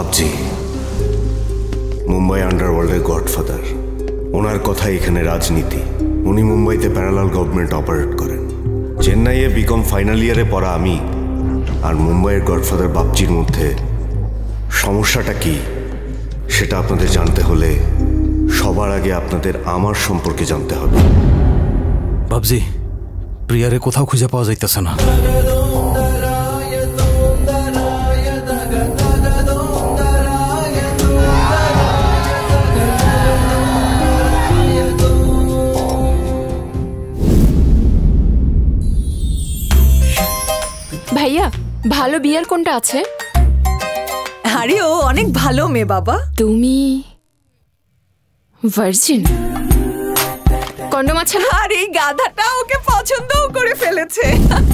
বাপজি মুম্বাই আন্ডারওয়ার্ল্ডের গডফাদার। ওনার কথাই এখানে রাজনীতি। উনি মুম্বাইতে প্যারালাল গভর্নমেন্ট অপারেট করেন। চেন্নাইয়ে বিকম ফাইনাল ইয়ারে পড়া আমি আর মুম্বাইয়ের গডফাদার বাপজির মধ্যে সমস্যাটা কি সেটা আপনাদের জানতে হলে সবার আগে আপনাদের আমার সম্পর্কে জানতে হবে। বাপজি, প্রিয়ারে কোথাও খুঁজে পাওয়া যাইতেছে না। ভাইয়া, ভালো বিয়ার কোনটা আছে? আরে ও অনেক ভালো মেয়ে বাবা। তুমি ভার্জিন? কন্ডম আছে না? আর এই গাধাটা ওকে পছন্দও করে ফেলেছে।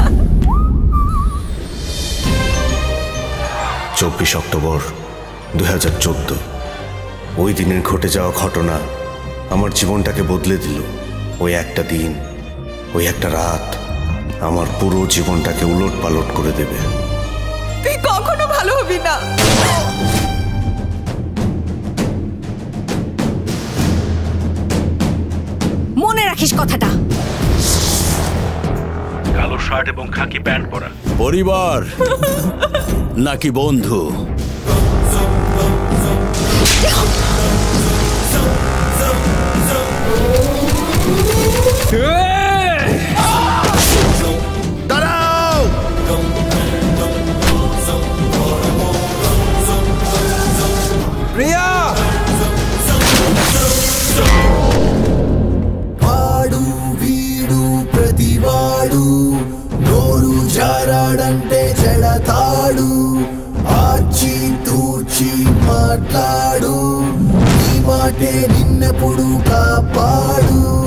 24 অক্টোবর 2014 ওই দিনের ঘটে যাওয়া ঘটনা আমার জীবনটাকে বদলে দিল। ওই একটা দিন, ওই একটা রাত আমার পুরো জীবনটাকে উলট পালট করে দেবে। তুই কখনো ভালো হবি না। মনে রাখিস কথাটা। কালো শার্ট এবং খাকি প্যান্ট পরা পরিবার নাকি বন্ধু? দাঁড়াও! প্রিয়া! వాడు వీడు ప్రతివాడు నోరు జారాడంటే చెడతాడు. ఆచి తూచి మాట్లాడు, నీ మాటే నిన్నెప్పుడు కాపాడు.